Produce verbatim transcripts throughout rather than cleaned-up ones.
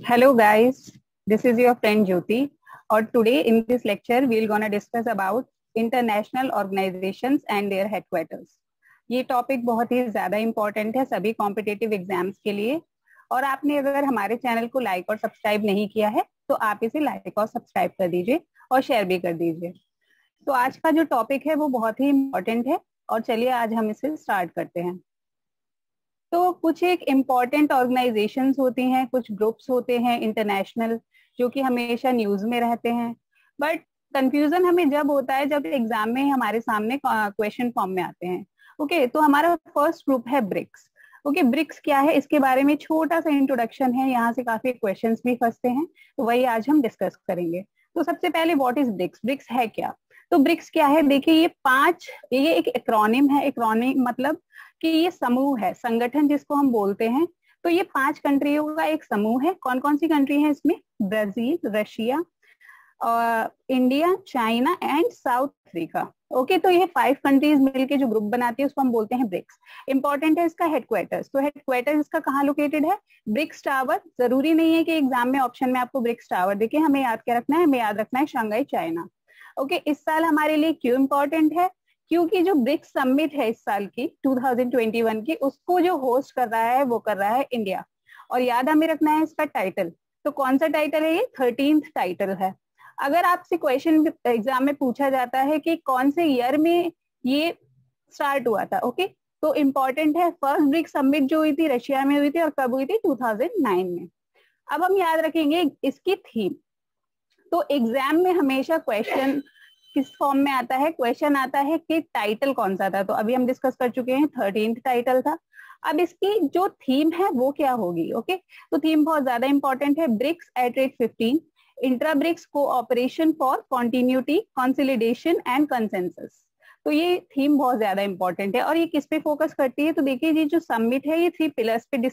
Hello guys, this is your friend Jyoti और today in this lecture we're gonna discuss about international organizations and their headquarters. ये topic बहुत ही ज्यादा important है सभी competitive exams के लिए और आपने अगर हमारे चैनल को लाइक और सब्सक्राइब नहीं किया है तो आप इसे लाइक और सब्सक्राइब कर दीजिए और शेयर भी कर दीजिए। तो आज का जो टॉपिक है वो बहुत ही इम्पोर्टेंट है और चलिए आज हम इसे स्टार्ट करते हैं। तो कुछ एक इम्पॉर्टेंट ऑर्गेनाइजेशंस होती हैं, कुछ ग्रुप्स होते हैं इंटरनेशनल जो कि हमेशा न्यूज में रहते हैं, बट कंफ्यूजन हमें जब होता है जब एग्जाम में हमारे सामने क्वेश्चन फॉर्म में आते हैं। ओके okay, तो हमारा फर्स्ट ग्रुप है ब्रिक्स। ओके okay, ब्रिक्स क्या है इसके बारे में छोटा सा इंट्रोडक्शन है, यहाँ से काफी क्वेश्चंस भी फंसते हैं तो वही आज हम डिस्कस करेंगे। तो सबसे पहले व्हाट इज ब्रिक्स, ब्रिक्स है क्या? तो ब्रिक्स क्या है, देखिए ये पांच, ये एक एक्रोनिम है। एक्रोनिम मतलब कि ये समूह है, संगठन जिसको हम बोलते हैं। तो ये पांच कंट्रियों का एक समूह है। कौन कौन सी कंट्री है इसमें? Brazil, Russia, India, China and South Africa. Okay, तो ये फाइव कंट्रीज मिलके जो ग्रुप बनाती है उसको हम बोलते हैं ब्रिक्स। इंपॉर्टेंट है इसका हेडक्वार्टर्स। तो हेडक्वार्टर्स इसका कहाँ लोकेटेड है? BRICS tower. जरूरी नहीं है कि एग्जाम में ऑप्शन में आपको ब्रिक्स टावर दिखे, हमें याद क्या रखना है? हमें याद रखना है शंघाई, चाइना। ओके okay, इस साल हमारे लिए क्यों इम्पोर्टेंट है? क्योंकि जो ब्रिक्स समिट है इस साल की टू थाउजेंड ट्वेंटी वन की, उसको जो होस्ट कर रहा है वो कर रहा है इंडिया। और याद हमें रखना है इसका टाइटल। तो कौन सा टाइटल है? ये थर्टीन्थ टाइटल है। अगर आपसे क्वेश्चन एग्जाम में पूछा जाता है कि कौन से ईयर में ये स्टार्ट हुआ था, ओके okay? तो इम्पोर्टेंट है, फर्स्ट ब्रिक्स समिट जो हुई थी रशिया में हुई थी और कब हुई थी? टू थाउजेंड नाइन में। अब हम याद रखेंगे इसकी थीम। तो एग्जाम में हमेशा क्वेश्चन किस फॉर्म में आता है? क्वेश्चन आता है कि टाइटल कौन सा था। तो अभी हम डिस्कस कर चुके हैं, थर्टीन्थ टाइटल था। अब इसकी जो थीम है वो क्या होगी? Okay okay? तो थीम बहुत ज्यादा इंपॉर्टेंट है। BRICS at rate fifteen, intra BRICS cooperation for continuity, consolidation and consensus. तो ये थीम बहुत ज्यादा इंपॉर्टेंट है और ये किस पे फोकस करती है? तो देखिए ये जो समिट है ये थ्री पिलर्स पे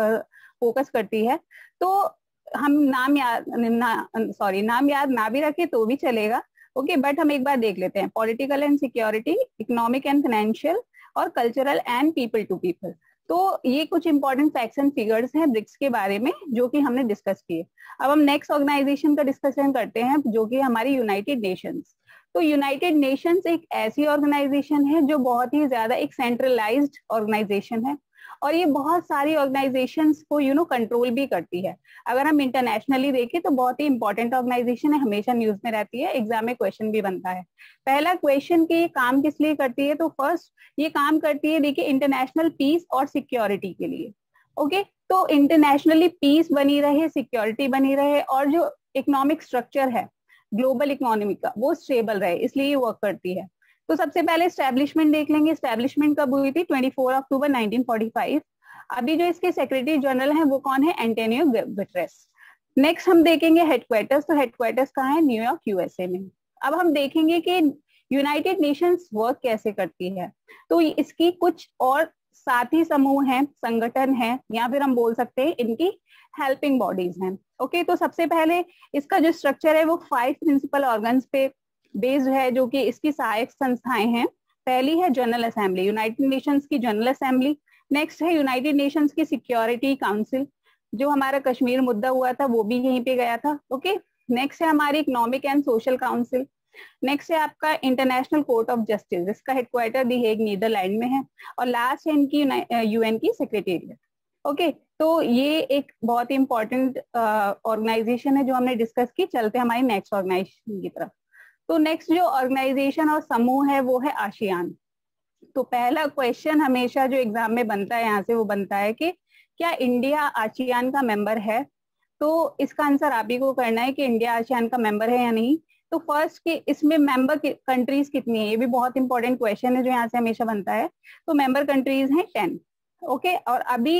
फोकस करती है। तो हम नाम याद ना, सॉरी नाम याद ना भी रखे तो भी चलेगा, ओके okay, बट हम एक बार देख लेते हैं। Political and security, economic and financial और cultural and people to people. तो ये कुछ इंपॉर्टेंट फैक्ट्स एंड फिगर्स हैं ब्रिक्स के बारे में जो कि हमने डिस्कस किए। अब हम नेक्स्ट ऑर्गेनाइजेशन का डिस्कशन करते हैं जो कि हमारी यूनाइटेड नेशंस। तो यूनाइटेड नेशंस एक ऐसी ऑर्गेनाइजेशन है जो बहुत ही ज्यादा एक सेंट्रलाइज्ड ऑर्गेनाइजेशन है और ये बहुत सारी ऑर्गेनाइजेशंस को यू नो कंट्रोल भी करती है। अगर हम इंटरनेशनली देखें तो बहुत ही इंपॉर्टेंट ऑर्गेनाइजेशन है, हमेशा न्यूज में रहती है, एग्जाम में क्वेश्चन भी बनता है। पहला क्वेश्चन कि ये काम किस लिए करती है? तो फर्स्ट ये काम करती है, देखिए, इंटरनेशनल पीस और सिक्योरिटी के लिए। Okay okay? तो इंटरनेशनली पीस बनी रहे, सिक्योरिटी बनी रहे और जो इकोनॉमिक स्ट्रक्चर है ग्लोबल इकोनॉमी का वो स्टेबल रहे, इसलिए ये वर्क करती है। तो सबसे पहले स्टैब्लिशमेंट देख लेंगे। स्टैब्लिशमेंट कब हुई थी? चौबीस अक्टूबर नाइनटीन फोर्टी फाइव। अभी जो इसके सेक्रेटरी जनरल हैं वो कौन है? Antonio Guterres. नेक्स्ट हम देखेंगे हेडक्वार्टर्स। तो हेडक्वार्टर्स कहाँ है? न्यूयॉर्क, यूएसए में। अब हम देखेंगे कि यूनाइटेड नेशंस वर्क कैसे करती है। तो इसकी कुछ और साथी समूह हैं, संगठन हैं, या फिर हम बोल सकते हैं इनकी हेल्पिंग बॉडीज हैं। ओके, तो सबसे पहले इसका जो स्ट्रक्चर है वो फाइव प्रिंसिपल ऑर्गन्स पे बेस्ड है जो कि इसकी सहायक संस्थाएं हैं। पहली है जनरल असेंबली, यूनाइटेड नेशंस की जनरल असेंबली। नेक्स्ट है यूनाइटेड नेशंस की सिक्योरिटी काउंसिल, जो हमारा कश्मीर मुद्दा हुआ था वो भी यहीं पे गया था। ओके, नेक्स्ट है हमारी economic and social council. Next है आपका इंटरनेशनल कोर्ट ऑफ जस्टिस, जिसका हेडक्वार्टर दी हेग नीदरलैंड में है। और लास्ट है इनकी यूएन की सेक्रेटेरिएट। ओके, तो ये एक बहुत ही इंपॉर्टेंट ऑर्गेनाइजेशन है जो हमने डिस्कस की। चलते हमारी नेक्स्ट ऑर्गेनाइजेशन की तरफ। तो नेक्स्ट जो ऑर्गेनाइजेशन और समूह है वो है आसियान। तो पहला क्वेश्चन हमेशा जो एग्जाम में बनता है यहाँ से वो बनता है कि क्या इंडिया आसियान का मेंबर है? तो इसका आंसर आप ही को करना है कि इंडिया आसियान का मेंबर है या नहीं। तो फर्स्ट के इसमें मेंबर कंट्रीज कितनी है, ये भी बहुत इंपॉर्टेंट क्वेश्चन है जो यहाँ से हमेशा बनता है। तो मेंबर कंट्रीज हैं टेन। ओके, और अभी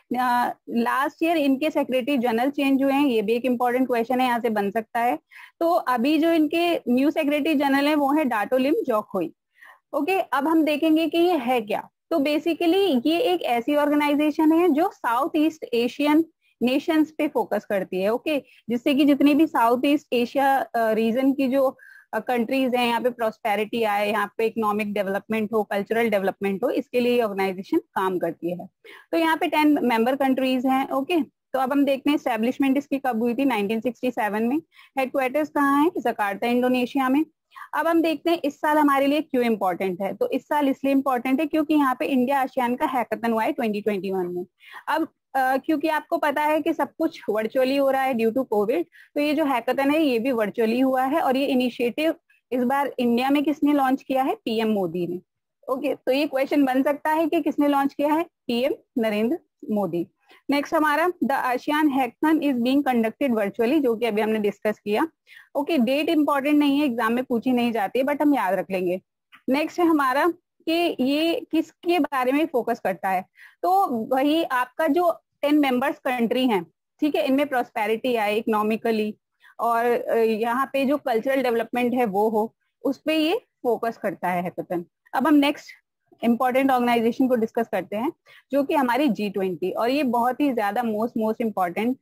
लास्ट ईयर इनके सेक्रेटरी जनरल चेंज हुए हैं, ये भी एक इम्पॉर्टेंट क्वेश्चन है, यहाँ से बन सकता है। तो अभी जो इनके न्यू सेक्रेटरी जनरल है वो है डाटो लिम जोखोई। ओके, अब हम देखेंगे कि ये है क्या। तो बेसिकली ये एक ऐसी ऑर्गेनाइजेशन है जो साउथ ईस्ट एशियन नेशंस पे फोकस करती है। ओके, जिससे कि जितनी भी साउथ ईस्ट एशिया रीजन की जो कंट्रीज हैं, यहाँ पे प्रोस्पेरिटी आए, यहाँ पे इकोनॉमिक डेवलपमेंट हो, कल्चरल डेवलपमेंट हो, इसके लिए ये ऑर्गेनाइजेशन काम करती है। तो यहाँ पे टेन मेंबर कंट्रीज हैं। ओके, तो अब हम देखते हैं एस्टेब्लिशमेंट इसकी कब हुई थी, नाइनटीन सिक्सटी सेवन में। हेडक्वार्टर्स कहाँ है, जकार्ता इंडोनेशिया में। अब हम देखते हैं इस साल हमारे लिए क्यों इंपॉर्टेंट है। तो इस साल इसलिए इंपॉर्टेंट है क्योंकि यहाँ पे इंडिया आसियान का हैकाथन हुआ है ट्वेंटी ट्वेंटी वन में। अब Uh, क्योंकि आपको पता है कि सब कुछ वर्चुअली हो रहा है ड्यू टू कोविड, तो ये जो हैकाथन है ये भी वर्चुअली हुआ है। और ये इनिशिएटिव इस बार इंडिया में किसने लॉन्च किया है, पीएम मोदी ने। ओके, तो ये क्वेश्चन बन सकता है कि किसने लॉन्च किया है, पीएम नरेंद्र मोदी। नेक्स्ट हमारा the ASEAN hackathon is being conducted virtually, जो कि अभी हमने डिस्कस किया। ओके, डेट इंपॉर्टेंट नहीं है, एग्जाम में पूछी नहीं जाती है, बट हम याद रख लेंगे। नेक्स्ट है हमारा कि ये किसके बारे में फोकस करता है। तो वही आपका जो टेन मेंबर्स कंट्री हैं, ठीक है, इनमें प्रॉस्पेरिटी आए इकोनॉमिकली, और यहाँ पे जो कल्चरल डेवलपमेंट है वो हो, उस पे ये फोकस करता है हैकाथन। अब हम नेक्स्ट इंपॉर्टेंट ऑर्गेनाइजेशन को डिस्कस करते हैं, जो कि हमारी जी ट्वेंटी, और ये बहुत ही ज्यादा मोस्ट मोस्ट इम्पॉर्टेंट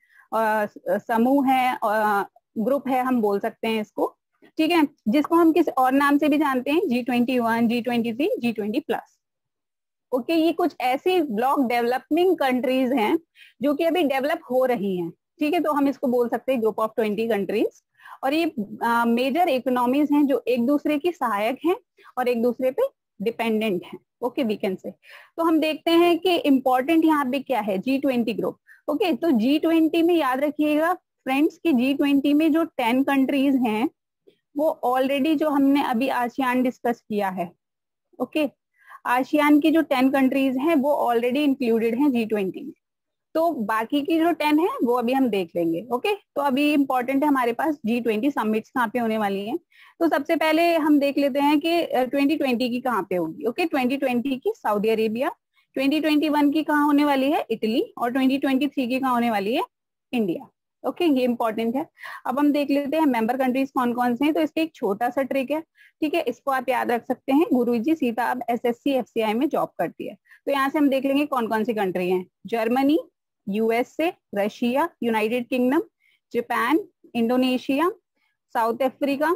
समूह है, ग्रुप है हम बोल सकते हैं इसको, ठीक है, जिसको हम किस और नाम से भी जानते हैं, G twenty one, G twenty three, G twenty plus. Okay, ये कुछ ऐसी ब्लॉक डेवलपिंग कंट्रीज हैं जो कि अभी डेवलप हो रही हैं, ठीक है, तो हम इसको बोल सकते हैं ग्रुप ऑफ ट्वेंटी कंट्रीज। और ये मेजर इकोनॉमीज हैं जो एक दूसरे की सहायक हैं और एक दूसरे पे डिपेंडेंट हैं। Okay, we can say. तो हम देखते हैं कि इम्पोर्टेंट यहाँ पे क्या है, जी ट्वेंटी ग्रुप। ओके, तो जी ट्वेंटी में याद रखिएगा फ्रेंड्स की जी ट्वेंटी में जो टेन कंट्रीज हैं वो ऑलरेडी जो हमने अभी आसियान डिस्कस किया है। ओके, आसियान की जो टेन कंट्रीज हैं वो ऑलरेडी इंक्लूडेड हैं जी ट्वेंटी में। तो बाकी की जो टेन है वो अभी हम देख लेंगे। ओके, तो अभी इंपॉर्टेंट है हमारे पास जी ट्वेंटी समिट्स कहाँ पे होने वाली हैं। तो सबसे पहले हम देख लेते हैं कि ट्वेंटी ट्वेंटी की कहाँ पे होगी। ओके, ट्वेंटी ट्वेंटी की Saudi Arabia, twenty twenty one की कहाँ होने वाली है, इटली, और ट्वेंटी ट्वेंटी थ्री की कहाँ होने वाली है, इंडिया। ओके okay, ये इंपॉर्टेंट है। अब हम देख लेते हैं मेंबर कंट्रीज कौन कौन से हैं। तो इसके एक छोटा सा ट्रिक है, ठीक है, इसको आप याद रख सकते हैं। गुरुजी सीता अब एसएससी एफसीआई में जॉब करती है, तो यहाँ से हम देख लेंगे कौन कौन सी कंट्री हैं। Germany, USA, Russia, United Kingdom, Japan, Indonesia, South Africa,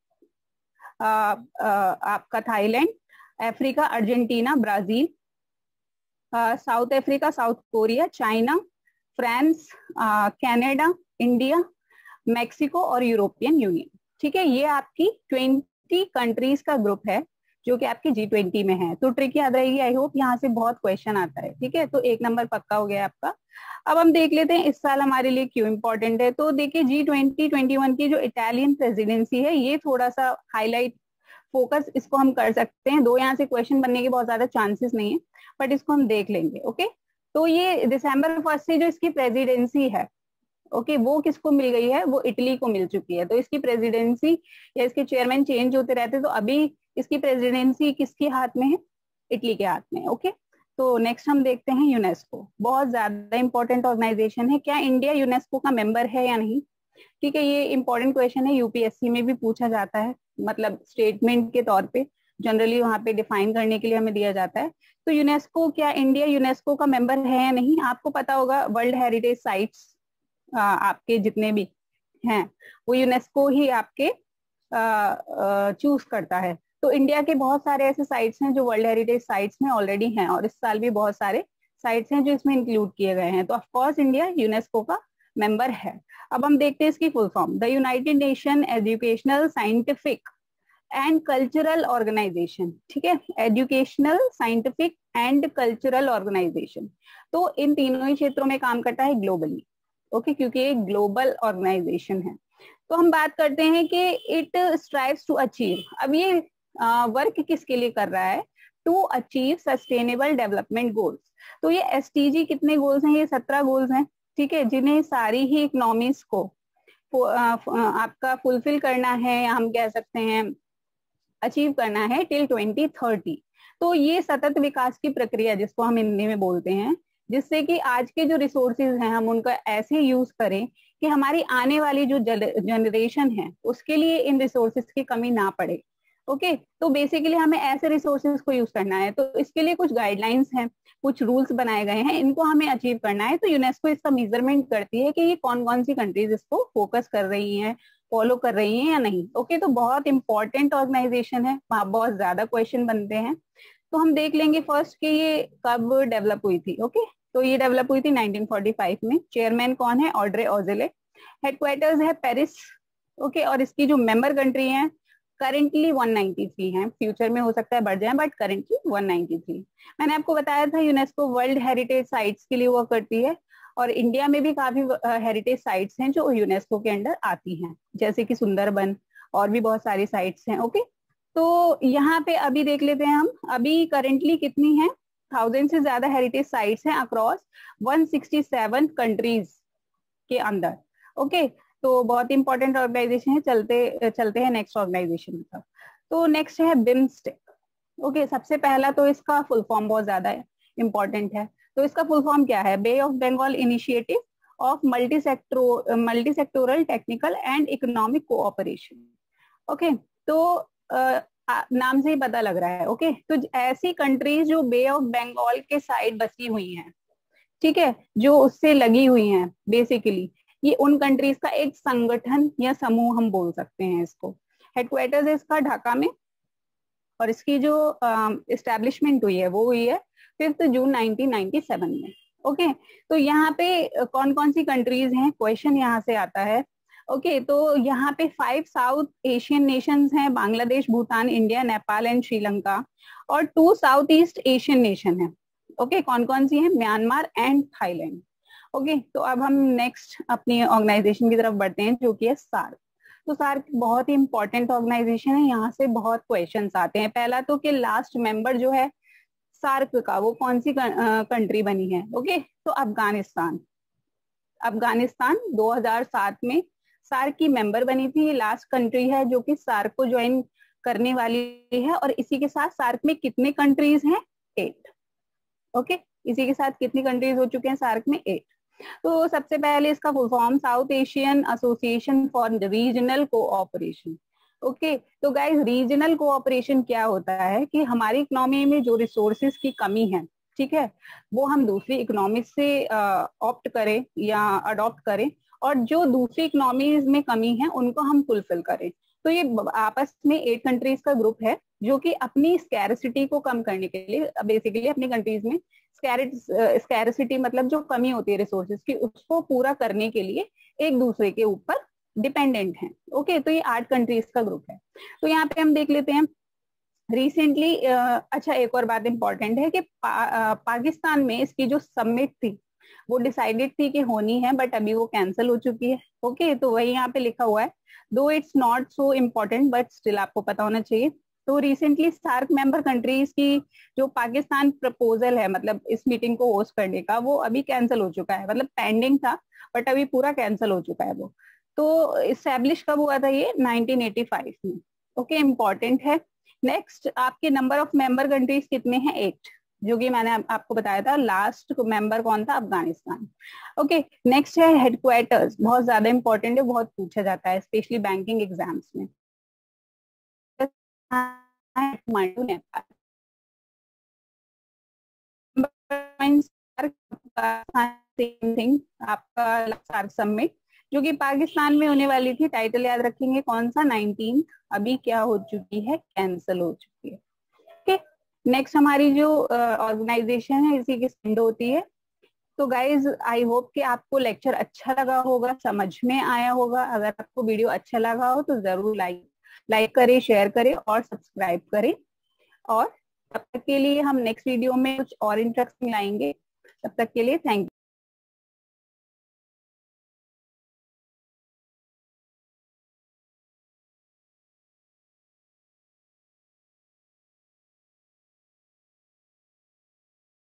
आपका Thailand, Africa Argentina, Brazil, South Africa, South Korea, China, France, Canada, India, Mexico और यूरोपियन यूनियन। ठीक है, ये आपकी ट्वेंटी कंट्रीज का ग्रुप है जो कि आपकी जी ट्वेंटी में है। तो ट्रिक याद रहेगी, आई होप, यहाँ से बहुत क्वेश्चन आता है। ठीक है, तो एक नंबर पक्का हो गया आपका। अब हम देख लेते हैं इस साल हमारे लिए क्यों इंपॉर्टेंट है। तो देखिए जी ट्वेंटी ट्वेंटी वन की जो इटालियन प्रेसिडेंसी है, ये थोड़ा सा हाईलाइट फोकस इसको हम कर सकते हैं। दो यहाँ से क्वेश्चन बनने के बहुत ज्यादा चांसेस नहीं है, बट इसको हम देख लेंगे। ओके, तो ये दिसंबर फर्स्ट से जो इसकी प्रेसिडेंसी है, ओके okay, वो किसको मिल गई है, वो इटली को मिल चुकी है। तो इसकी प्रेसिडेंसी या इसके चेयरमैन चेंज होते रहते, तो अभी इसकी प्रेसिडेंसी किसके हाथ में है, इटली के हाथ में। Okay okay? तो नेक्स्ट हम देखते हैं यूनेस्को। बहुत ज्यादा इंपॉर्टेंट ऑर्गेनाइजेशन है। क्या इंडिया यूनेस्को का मेंबर है या नहीं? ठीक है, ये इंपॉर्टेंट क्वेश्चन है, यूपीएससी में भी पूछा जाता है, मतलब स्टेटमेंट के तौर पे जनरली वहां पे डिफाइन करने के लिए हमें दिया जाता है। तो यूनेस्को, क्या इंडिया यूनेस्को का मेंबर है या नहीं? आपको पता होगा वर्ल्ड हेरिटेज साइट्स आपके जितने भी हैं वो यूनेस्को ही आपके चूज करता है। तो इंडिया के बहुत सारे ऐसे साइट्स हैं जो वर्ल्ड हेरिटेज साइट्स में ऑलरेडी हैं, और इस साल भी बहुत सारे साइट्स हैं जो इसमें इंक्लूड किए गए हैं। तो ऑफ कोर्स इंडिया यूनेस्को का मेंबर है। अब हम देखते हैं इसकी full form, the United Nation educational scientific and cultural organization. ठीक है, educational, scientific and cultural organization. तो इन तीनों ही क्षेत्रों में काम करता है ग्लोबली। ओके okay, क्योंकि एक ग्लोबल ऑर्गेनाइजेशन है। तो हम बात करते हैं कि इट स्ट्राइव्स टू अचीव। अब ये वर्क किसके लिए कर रहा है? To achieve sustainable development goals. तो ये एसटीजी कितने गोल्स हैं? ये सत्रह गोल्स हैं। ठीक है, जिन्हें सारी ही इकोनॉमीज को आपका फुलफिल करना है, या हम कह सकते हैं अचीव करना है टिल ट्वेंटी थर्टी। तो ये सतत विकास की प्रक्रिया जिसको हम हिंदी में बोलते हैं, जिससे कि आज के जो रिसोर्सेज हैं हम उनका ऐसे यूज करें कि हमारी आने वाली जो जनरेशन है उसके लिए इन रिसोर्सेज की कमी ना पड़े। Okay okay? तो बेसिकली हमें ऐसे रिसोर्सेज को यूज करना है। तो इसके लिए कुछ गाइडलाइंस हैं, कुछ रूल्स बनाए गए हैं, इनको हमें अचीव करना है। तो यूनेस्को इसका मेजरमेंट करती है कि ये कौन कौन सी कंट्रीज इसको फोकस कर रही हैं, फॉलो कर रही हैं या नहीं। Okay okay? तो बहुत इंपॉर्टेंट ऑर्गेनाइजेशन है, वहां बहुत ज्यादा क्वेश्चन बनते हैं। तो हम देख लेंगे फर्स्ट कि ये कब डेवलप हुई थी। Okay okay? तो ये डेवलप हुई थी नाइनटीन फोर्टी फाइव में। चेयरमैन कौन है? Audrey Azoulay. हेडक्वार्टर्स है पेरिस। ओके, और इसकी जो मेंबर कंट्री है करेंटली वन नाइंटी थ्री है, फ्यूचर में हो सकता है बढ़ जाए, but currently one ninety three. मैंने आपको बताया था यूनेस्को वर्ल्ड हेरिटेज साइट्स के लिए वर्क करती है, और इंडिया में भी काफी हेरिटेज साइट्स हैं जो यूनेस्को के अंडर आती हैं, जैसे कि सुंदरबन और भी बहुत सारी साइट्स हैं। ओके, तो यहाँ पे अभी देख लेते हैं हम, अभी करेंटली कितनी है? थाउजेंड से ज्यादा हेरिटेज साइट्स हैं across one sixty seven countries के अंदर। ओके, तो बहुत इंपॉर्टेंट ऑर्गेनाइजेशन है। चलते चलते हैं नेक्स्ट ऑर्गेनाइजेशन की तरफ। तो नेक्स्ट है बिम्स्टेक। ओके, सबसे पहला तो इसका फुल फॉर्म बहुत ज्यादा इंपॉर्टेंट है। तो इसका फुल फॉर्म क्या है? Bay of Bengal initiative of multi sector multi sectoral technical and economic cooperation. Okay, तो uh, नाम से ही पता लग रहा है। ओके, तो ऐसी कंट्रीज जो बे ऑफ बंगाल के साइड बसी हुई हैं, ठीक है, जो उससे लगी हुई हैं, बेसिकली ये उन कंट्रीज का एक संगठन या समूह हम बोल सकते हैं इसको। हेडक्वार्टर्स इसका ढाका में, और इसकी जो इस्टेब्लिशमेंट uh, हुई है वो हुई है fifth June nineteen ninety seven में। ओके, तो यहाँ पे कौन कौन सी कंट्रीज हैं, क्वेश्चन यहाँ से आता है। ओके okay, तो यहाँ पे फाइव साउथ एशियन नेशंस हैं, बांग्लादेश, भूटान, इंडिया, नेपाल एंड श्रीलंका, और two South East Asian nation है। ओके, कौन कौन सी है? Myanmar and Thailand. ओके, तो अब हम नेक्स्ट अपनी ऑर्गेनाइजेशन की तरफ बढ़ते हैं, जो कि है सार्क। तो सार्क बहुत ही इंपॉर्टेंट ऑर्गेनाइजेशन है, यहाँ से बहुत क्वेश्चंस आते हैं। पहला तो कि लास्ट मेंबर जो है सार्क का वो कौन सी कंट्री बनी है? ओके, तो अफगानिस्तान। अफगानिस्तान दो हज़ार सात में सार्क की मेंबर बनी थी। लास्ट कंट्री है जो कि सार्क को ज्वाइन करने वाली है, और इसी के साथ सार्क में कितने कंट्रीज हैं? एट। ओके, इसी के साथ कितनी कंट्रीज हो चुके हैं सार्क में? एट। तो सबसे पहले इसका full form South Asian association for regional cooperation. Okay, तो गाइस रीजनल कोऑपरेशन क्या होता है कि हमारी इकोनॉमी में जो रिसोर्सेज की कमी है, ठीक है, वो हम दूसरी इकोनॉमी से ऑप्ट करें या अडॉप्ट करें, और जो दूसरी इकोनॉमीज में कमी है उनको हम फुलफिल करें। तो ये आपस में एट कंट्रीज का ग्रुप है जो कि अपनी स्कैरसिटी को कम करने के लिए, बेसिकली अपनी कंट्रीज में स्कैरसिटी मतलब जो कमी होती है रिसोर्सेज की, उसको पूरा करने के लिए एक दूसरे के ऊपर डिपेंडेंट हैं। ओके, तो ये आठ कंट्रीज का ग्रुप है। तो यहाँ पे हम देख लेते हैं रिसेंटली। अच्छा, एक और बात इंपॉर्टेंट है कि पा, पाकिस्तान में इसकी जो समिट थी वो डिसाइडेड थी कि होनी है, बट अभी वो कैंसिल हो चुकी है। ओके, तो वही यहाँ पे लिखा हुआ है, though it's not so important but still आपको पता होना चाहिए। तो रिसेंटली सार्क मेंबर कंट्रीज की जो पाकिस्तान प्रपोजल है, मतलब इस मीटिंग को होस्ट करने का, वो अभी कैंसिल हो चुका है। मतलब पेंडिंग था बट अभी पूरा कैंसिल हो चुका है वो। तो इस्टेब्लिश कब हुआ था ये? नाइनटीन एटी फाइव में। ओके, इम्पॉर्टेंट है। नेक्स्ट, आपके नंबर ऑफ मेंबर कंट्रीज कितने हैं? एट, जो कि मैंने आपको बताया था। लास्ट मेंबर कौन था? अफगानिस्तान। ओके, नेक्स्ट है हेडक्वार्टर्स। बहुत ज्यादा इंपॉर्टेंट है, बहुत पूछा जाता है स्पेशली बैंकिंग एग्जाम्स में। आपका सार्क समिट जो कि पाकिस्तान में होने वाली थी, टाइटल याद रखेंगे कौन सा? नाइनटीन। अभी क्या हो चुकी है? कैंसिल हो चुकी है। ओके, नेक्स्ट हमारी जो ऑर्गेनाइजेशन uh, है इसी की स्टैंड होती है। तो गाइज आई होप कि आपको लेक्चर अच्छा लगा होगा, समझ में आया होगा। अगर आपको वीडियो अच्छा लगा हो तो जरूर लाइक लाइक करें, शेयर करें और सब्सक्राइब करें। और तब तक के लिए हम नेक्स्ट वीडियो में कुछ और इंटरेस्टिंग लाएंगे। तब तक के लिए थैंक यू।